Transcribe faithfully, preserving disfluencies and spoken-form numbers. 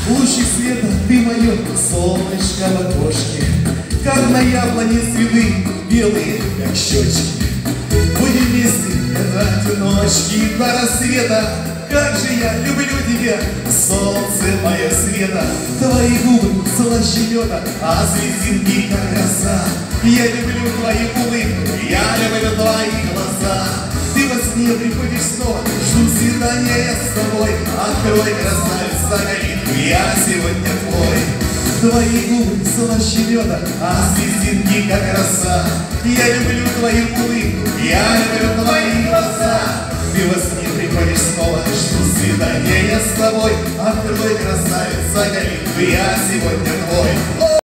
Лучик света, ты мое солнышко в окошке, как на яблоне цветы белые, как щечки. Будем вместе это ночки до рассвета. Как же я люблю тебя, солнце мое света. Твои губы слаще меда, а слезинки как роса. Я люблю твою улыбку, я люблю твои глаза. Ты во сне приходишь снова, жду свидания я с тобой. Открой, красавица, калитку, я сегодня твой. Твои губы слаще меда, а слезинки как роса. Я люблю твою улыбку, я люблю твои глаза. Ты во сне приходишь снова, жду свидания я с тобой. Открой, красавица, калитку, я сегодня твой.